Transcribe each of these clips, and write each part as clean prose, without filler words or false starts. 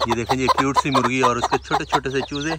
ये देखें ये क्यूट सी मुर्गी और उसके छोटे छोटे से चूजे।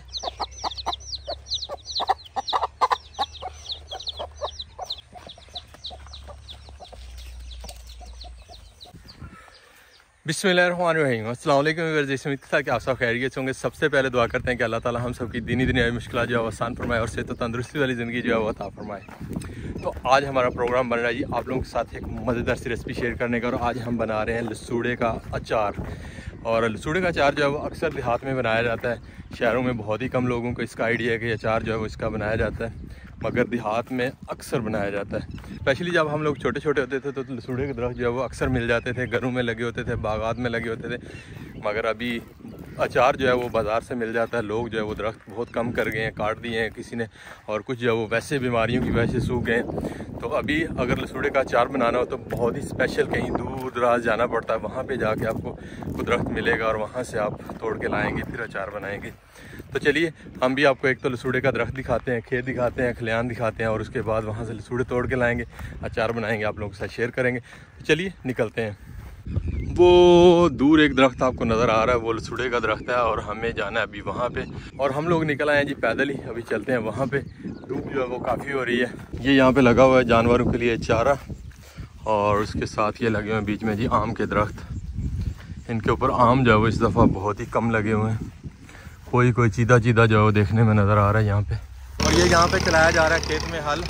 बिस्मिल्लाहिर्रहमानिर्रहीम। अस्सलाम वालेकुम। जैसे उम्मीद था कि आप सब खैरियत होंगे। सबसे पहले दुआ करते हैं कि अल्लाह ताला हम सब की दीनी दुनियावी मुश्किलात जो है आसान फरमाए और सेहत तंदुरुस्ती वाली ज़िंदगी जो है वो अता फरमाए। तो आज हमारा प्रोग्राम बन रहा है जी आप लोगों के साथ एक मज़ेदार सी रेसिपी शेयर करने का। और आज हम बना रहे हैं लसूड़े का अचार। और लसूड़े का अचार जो है वो अक्सर देहात में बनाया जाता है। शहरों में बहुत ही कम लोगों को इसका आइडिया है कि अचार जो है वो इसका बनाया जाता है, मगर देहात में अक्सर बनाया जाता है। स्पेशली जब हम लोग छोटे छोटे होते थे तो लसूड़े के दरख्त जो है वो अक्सर मिल जाते थे, घरों में लगे होते थे, बागात में लगे होते थे। मगर अभी अचार जो है वो बाज़ार से मिल जाता है। लोग जो है वो दरख्त बहुत कम कर गए हैं, काट दिए हैं किसी ने, और कुछ जो है वो वैसे बीमारियों की वजह से सूख गए हैं। तो अभी अगर लसूड़े का अचार बनाना हो तो बहुत ही स्पेशल कहीं दूर दराज जाना पड़ता है। वहाँ पे जाके आपको दरख्त मिलेगा और वहाँ से आप तोड़ के लाएंगे, फिर अचार बनाएंगे। तो चलिए हम भी आपको एक तो लसूड़े का दरख्त दिखाते हैं, खेत दिखाते हैं, खलियान दिखाते हैं, और उसके बाद वहाँ से लसूड़े तोड़ के लाएंगे, अचार बनाएंगे, आप लोगों के साथ शेयर करेंगे। तो चलिए निकलते हैं। वो दूर एक दरख्त आपको नज़र आ रहा है, वो लसूड़े का दरख्त है और हमें जाना है अभी वहाँ पे। और हम लोग निकल आए हैं जी पैदल ही। अभी चलते हैं वहाँ पे। धूप जो है वो काफ़ी हो रही है। ये यहाँ पे लगा हुआ है जानवरों के लिए चारा, और उसके साथ ये लगे हुए हैं बीच में जी आम के दरख्त। इनके ऊपर आम जो है वो इस दफ़ा बहुत ही कम लगे हुए हैं। कोई चीदा चीदा जो है वो देखने में नज़र आ रहा है यहाँ पे। और ये यहाँ पे चलाया जा रहा है खेत में हल।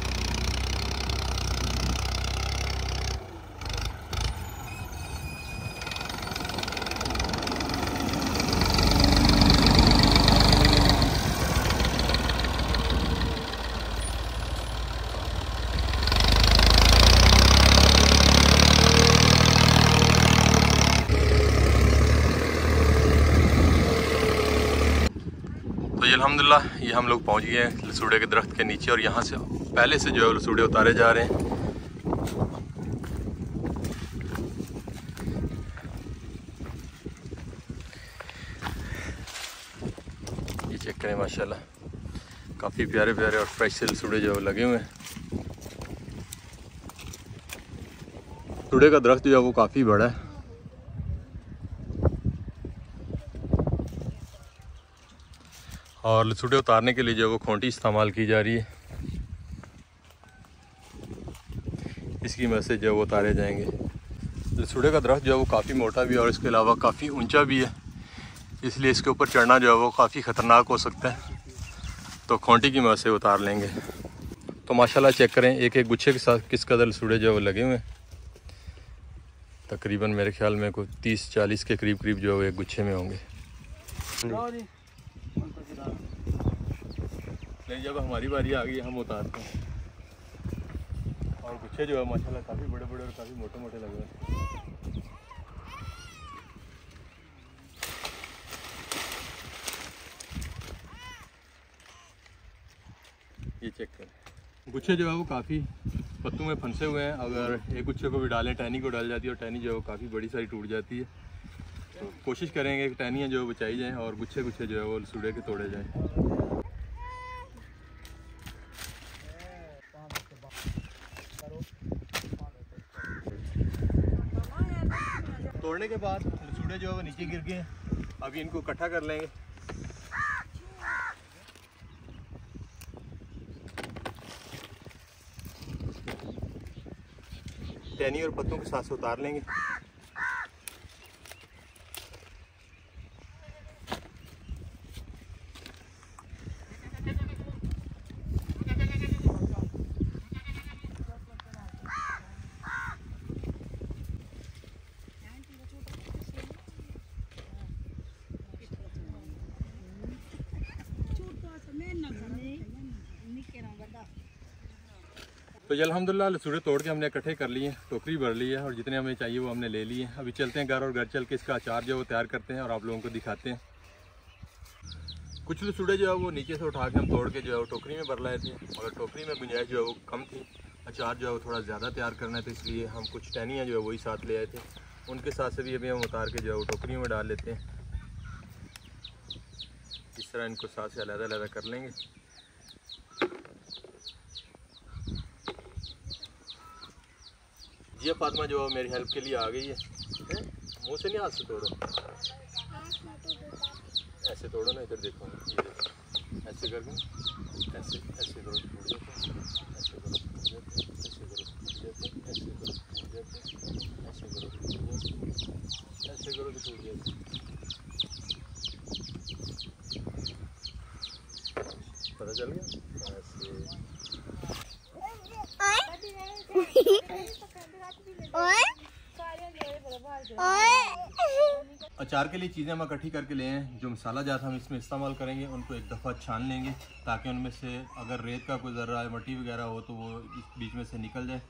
तो ये अल्हम्दुलिल्लाह ये हम लोग पहुँच गए हैं लसूड़े के दरख्त के नीचे, और यहाँ से पहले से जो है लसूड़े उतारे जा रहे हैं। ये चेक करें, माशाल्लाह काफ़ी प्यारे प्यारे और फ्रेश से लसूड़े जो लगे हुए हैं। लसूड़े का दरख्त जो है वो काफ़ी बड़ा है। और लसूड़े उतारने के लिए जो वो खूंटी इस्तेमाल की जा रही है, इसकी मदद से जो वो उतारे जाएंगे। लसूड़े का दरख्त जो है वो काफ़ी मोटा भी है और इसके अलावा काफ़ी ऊंचा भी है, इसलिए इसके ऊपर चढ़ना जो है वो काफ़ी ख़तरनाक हो सकता है। तो खूंटी की मदद से उतार लेंगे। तो माशाल्लाह चेक करें एक एक गुच्छे के साथ किस कदर लसूड़े जो है वो लगे हुए हैं। तकरीबन मेरे ख्याल में कोई 30-40 के करीब जो है वो एक गुच्छे में होंगे। जब हमारी बारी आ गई हम उतारते हैं। और गुच्छे जो है माशाल्लाह काफ़ी बड़े बड़े और काफ़ी मोटे मोटे लगे हुए हैं। ये चेक करें, गुच्छे जो है वो काफ़ी पत्तों में फंसे हुए हैं। अगर एक गुच्छे को भी डालें, टहनी को डाल जाती है और टहनी जो है वो काफ़ी बड़ी सारी टूट जाती है। तो कोशिश करेंगे कि टहनियाँ जो है बचाई जाएँ और गुच्छे गुच्छे जो है वो लसूड़े के तोड़े जाएँ। तोड़ने के बाद लसूड़े जो है वो नीचे गिर गए हैं। अभी इनको इकट्ठा कर लेंगे। टहनी और पत्तों के साथ से उतार लेंगे। तो अल्हम्दुलिल्लाह लसूड़े तोड़ के हमने इकट्ठे कर लिए हैं, टोकरी भर ली है और जितने हमें चाहिए वो हमने ले लिए हैं। अभी चलते हैं घर और घर चल के इसका अचार जो है वो तैयार करते हैं और आप लोगों को दिखाते हैं। कुछ लसूड़े जो है वो नीचे से उठा के हम तोड़ के जो है वो टोकरी में भर लाए थे, मगर टोकरी में गुंजाइश जो है वो कम थी। अचार जो है वो थोड़ा ज़्यादा तैयार करना है, तो इसलिए हम कुछ टहनियाँ जो है वही साथ ले आए थे। उनके साथ से भी अभी हम उतार के जो है वो टोकरी में डाल लेते हैं। इस तरह इनको साथ से अलग-अलग कर लेंगे। ये फातिमा जो मेरी हेल्प के लिए आ गई है। मुँह से नहीं, हाथ से तोड़ो, ऐसे तोड़ो ना, इधर देखो, ये देखो, ऐसे करके, ऐसे ऐसे करो, टूट जाते, ऐसे करो, टूट जाते, ऐसे करो, टूट जाते, ऐसे करो, टूट जाते, ऐसे करो, टूट जाते, ऐसे करो, टूट जाते। पता चल गया? अचार के लिए चीज़ें हम इकट्ठी करके ले हैं। जो मसाला जात हम इसमें इस्तेमाल करेंगे उनको एक दफ़ा छान लेंगे ताकि उनमें से अगर रेत का कोई ज़र्रा मट्टी वगैरह हो तो वो इस बीच में से निकल जाए।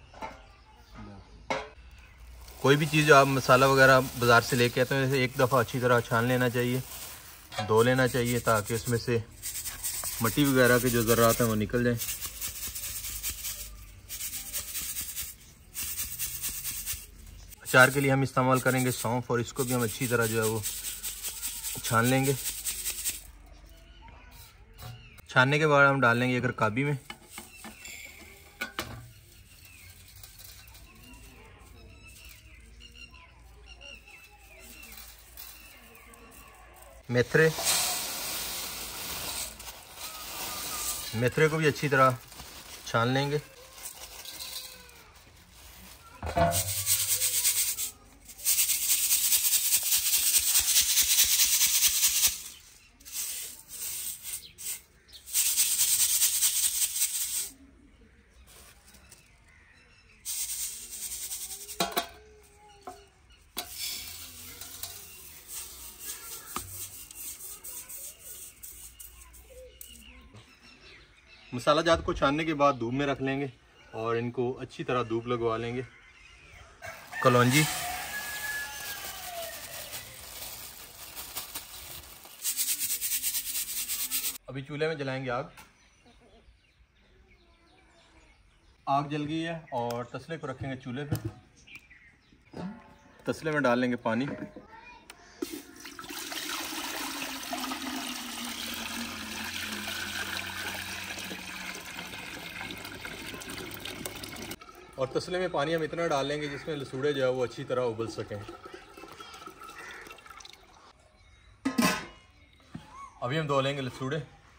कोई भी चीज़ जो आप मसाला वगैरह बाज़ार से लेके आते हैं एक दफ़ा अच्छी तरह छान लेना चाहिए, धो लेना चाहिए ताकि उसमें से मट्टी वगैरह के जो ज़र्रात हैं वो निकल जाएं। अचार के लिए हम इस्तेमाल करेंगे सौंफ और इसको भी हम अच्छी तरह जो है वो छान लेंगे। छानने के बाद हम डाल लेंगे अगर काबी में। मेथरे को भी अच्छी तरह छान लेंगे। मसाला जात को छानने के बाद धूप में रख लेंगे और इनको अच्छी तरह धूप लगवा लेंगे। कलौंजी, अभी चूल्हे में जलाएंगे आग। आग जल गई है और तसले को रखेंगे चूल्हे पे। तसले में डाल लेंगे पानी। और तसले में पानी हम इतना डाल लेंगे जिसमें लसूड़े जो है वो अच्छी तरह उबल सकें। अभी हम धो लेंगे लसूड़े।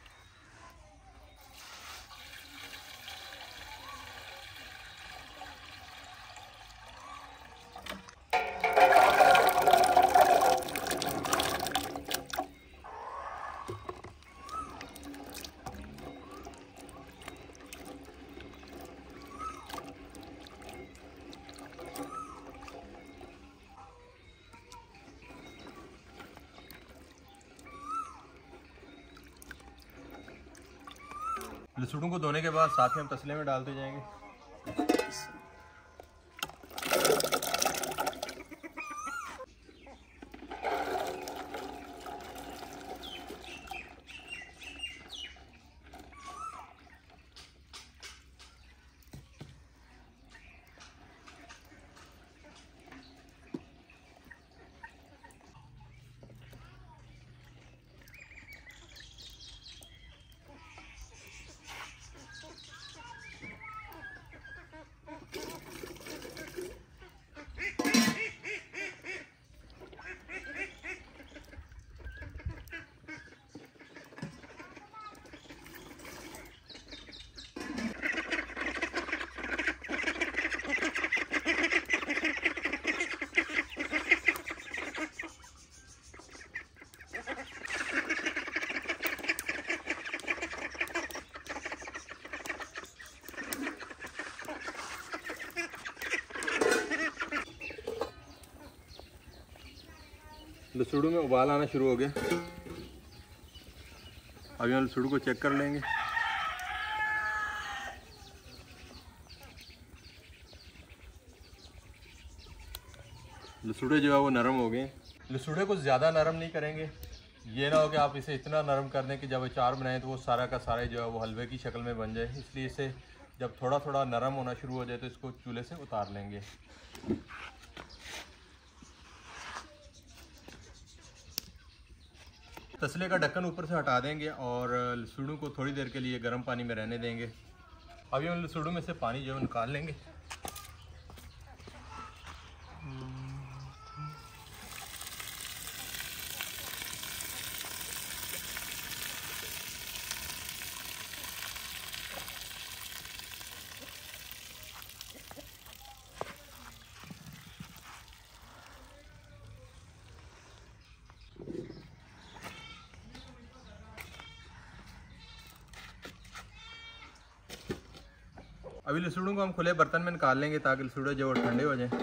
लसूड़ों को धोने के बाद साथ ही हम तसले में डालते जाएंगे। लसूड़ों में उबाल आना शुरू हो गया। अभी हम लसूड़ों को चेक कर लेंगे। लसूड़े जो है वो नरम हो गए। लसूड़े को ज़्यादा नरम नहीं करेंगे, ये ना हो कि आप इसे इतना नरम कर दें कि जब अचार बनाएं तो वो सारा का सारा जो है वो हलवे की शक्ल में बन जाए। इसलिए इसे जब थोड़ा थोड़ा नरम होना शुरू हो जाए तो इसको चूल्हे से उतार लेंगे। तसले का ढक्कन ऊपर से हटा देंगे और लसूड़ों को थोड़ी देर के लिए गर्म पानी में रहने देंगे। अभी हम लसूड़ों में से पानी जो है निकाल लेंगे। अभी लसूड़ों को हम खुले बर्तन में निकाल लेंगे ताकि लसूड़े जो ठंडे हो जाएं।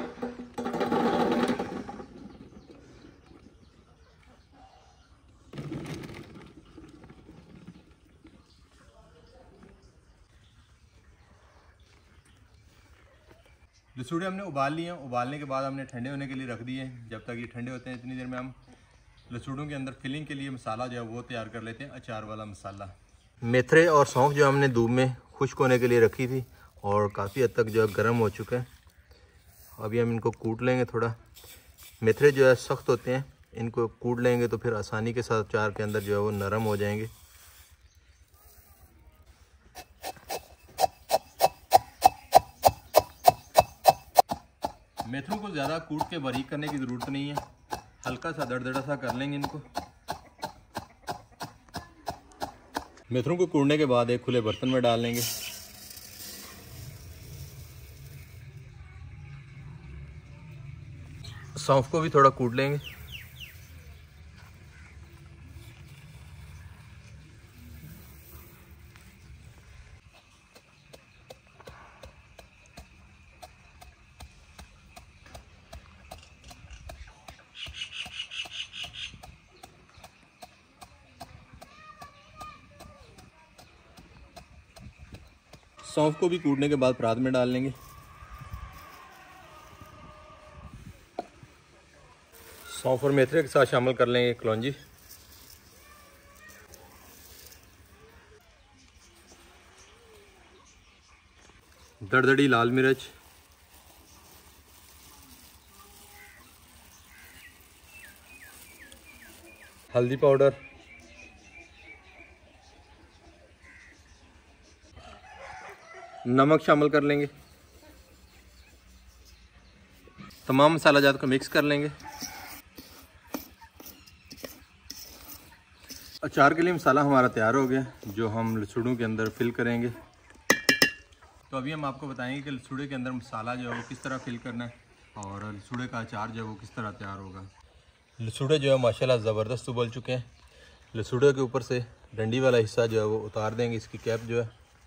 लसूड़े हमने उबाल लिए हैं। उबालने के बाद हमने ठंडे होने के लिए रख दिए हैं। जब तक ये ठंडे होते हैं इतनी देर में हम लसूड़ों के अंदर फिलिंग के लिए मसाला जो है वो तैयार कर लेते हैं, अचार वाला मसाला। मेथरे और सौंफ जो हमने धूप में खुश्क होने के लिए रखी थी और काफ़ी हद तक जो है गर्म हो चुका है। अभी हम इनको कूट लेंगे थोड़ा। मेथरे जो है सख्त होते हैं, इनको कूट लेंगे तो फिर आसानी के साथ अचार के अंदर जो है वो नरम हो जाएंगे। मेथरों को ज़्यादा कूट के बारीक करने की ज़रूरत नहीं है, हल्का सा दरदरा सा कर लेंगे इनको। मेथरों को कूटने के बाद एक खुले बर्तन में डाल लेंगे। सौंफ को भी थोड़ा कूट लेंगे। सौंफ को भी कूटने के बाद परात में डाल लेंगे। सौंफ और मेथरे के साथ शामिल कर लेंगे कलौंजी। दरदरी लाल मिर्च, हल्दी पाउडर, नमक शामिल कर लेंगे। तमाम मसाला जात को मिक्स कर लेंगे। अचार के लिए मसाला हमारा तैयार हो गया, जो हम लसूड़ों के अंदर फिल करेंगे। तो अभी हम आपको बताएंगे कि लसूड़े के अंदर मसाला जो है वो किस तरह फिल करना है और लसूड़े का अचार जो है वो किस तरह तैयार होगा। लसूड़े जो है माशाल्लाह ज़बरदस्त उबल चुके हैं। लसूड़े के ऊपर से डंडी वाला हिस्सा जो है वो उतार देंगे, इसकी कैप जो है।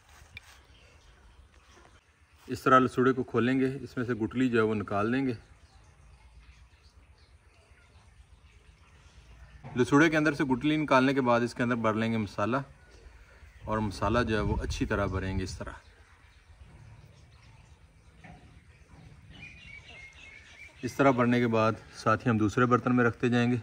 इस तरह लसूड़े को खोलेंगे, इसमें से गुठली जो है वो निकाल देंगे। लसूड़े के अंदर से गुठली निकालने के बाद इसके अंदर भर लेंगे मसाला और मसाला जो है वो अच्छी तरह भरेंगे। इस तरह भरने के बाद साथ ही हम दूसरे बर्तन में रखते जाएंगे।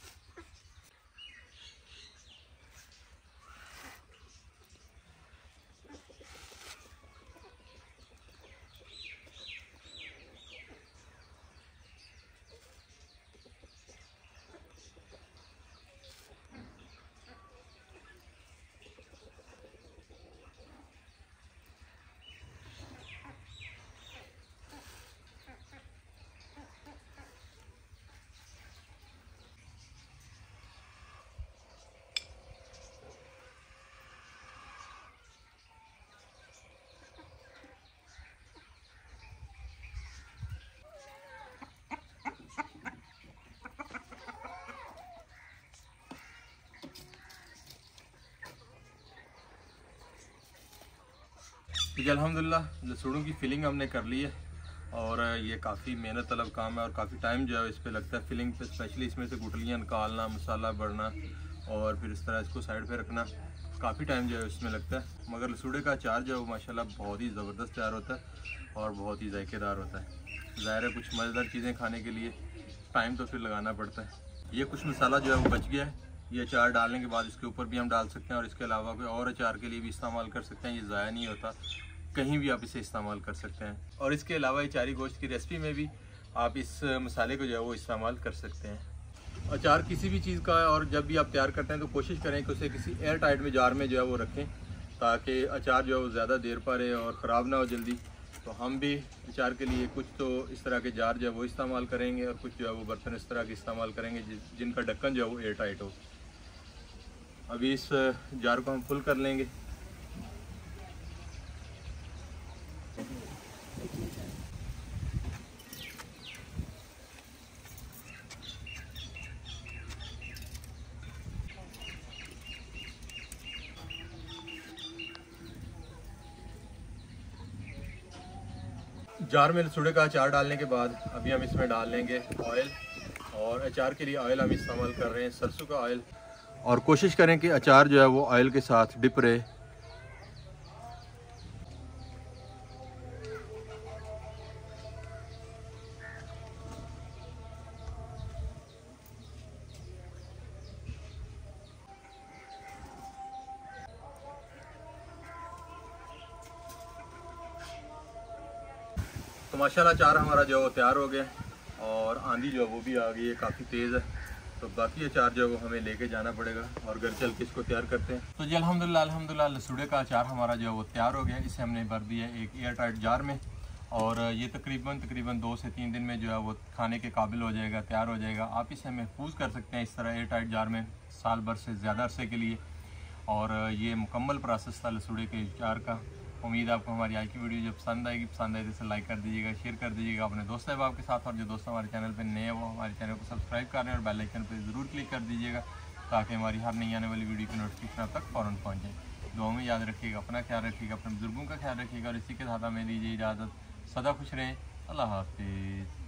तो अल्हम्दुलिल्लाह लसूड़ों की फिलिंग हमने कर ली है और ये काफ़ी मेहनत तलब काम है और काफ़ी टाइम जो है इस पे लगता है फिलिंग पे, स्पेशली इसमें से गुठलियाँ निकालना, मसाला भरना और फिर इस तरह इसको साइड पे रखना, काफ़ी टाइम जो है इसमें लगता है। मगर लसूड़े का अचार जो है माशाल्लाह बहुत ही ज़बरदस्त तैयार होता है और बहुत ही जायकेदार होता है। ज़ाहिर है कुछ मज़ेदार चीज़ें खाने के लिए टाइम तो फिर लगाना पड़ता है। ये कुछ मसाला जो है वो बच गया है, ये अचार डालने के बाद इसके ऊपर भी हम डाल सकते हैं और इसके अलावा कोई और अचार के लिए भी इस्तेमाल कर सकते हैं। ये ज़ाया नहीं होता, कहीं भी आप इसे इस्तेमाल कर सकते हैं। और इसके अलावा अचारी गोश्त की रेसिपी में भी आप इस मसाले को जो है वो इस्तेमाल कर सकते हैं। अचार किसी भी चीज़ का और जब भी आप तैयार करते हैं तो कोशिश करें कि उसे किसी एयर टाइट में जार में जो है वो रखें, ताकि अचार जो है वो ज़्यादा देर पर रहे और ख़राब ना हो जल्दी। तो हम भी अचार के लिए कुछ तो इस तरह के जार जो है वो इस्तेमाल करेंगे और कुछ जो है वो बर्तन इस तरह के इस्तेमाल करेंगे जिनका ढक्कन जो है वो एयर टाइट हो। अभी इस जार को हम फुल कर लेंगे। जार में लसूड़े का अचार डालने के बाद अभी हम इसमें डाल लेंगे ऑयल, और अचार के लिए ऑयल हम इस्तेमाल कर रहे हैं सरसों का ऑयल। और कोशिश करें कि अचार जो है वो ऑयल के साथ डिप रहे। तो माशाल्लाह अचार हमारा जो तैयार हो गया, और आंधी जो है वो भी आ गई है, काफ़ी तेज़ है। तो बाकी अचार जो है वो हमें लेके जाना पड़ेगा और घर चल के इसको तैयार करते हैं। तो जी अल्हम्दुलिल्लाह लसूड़े का अचार हमारा जो है वो तैयार हो गया। इसे हमने भर दिया एक एयर टाइट जार में, और ये तकरीबन 2 से 3 दिन में जो है वो खाने के काबिल हो जाएगा, तैयार हो जाएगा। आप इसे महफूज कर सकते हैं इस तरह एयर टाइट जार में साल भर से ज़्यादा अरसे के लिए। और ये मुकम्मल प्रोसेस था लसूड़े के अचार का। उम्मीद आपको हमारी आज की वीडियो जब पसंद आएगी, पसंद आए तो इसे लाइक कर दीजिएगा, शेयर कर दीजिएगा अपने दोस्त अहबाब के साथ। और जो दोस्त हमारे चैनल पर नए हैं वो हमारे चैनल को सब्सक्राइब कर रहे हैं और बेल आइकन पर ज़रूर क्लिक कर दीजिएगा, ताकि हमारी हर नई आने वाली वीडियो की नोटिफिकेशन आप तक फ़ौरन पहुँच जाए। दुआ में याद रखिएगा, अपना ख्याल रखिएगा, अपने बुजुर्गों का ख्याल रखिएगा, और इसी के साथ हमें दीजिए इजाज़त। सदा खुश रहें। अल्लाह हाफिज़।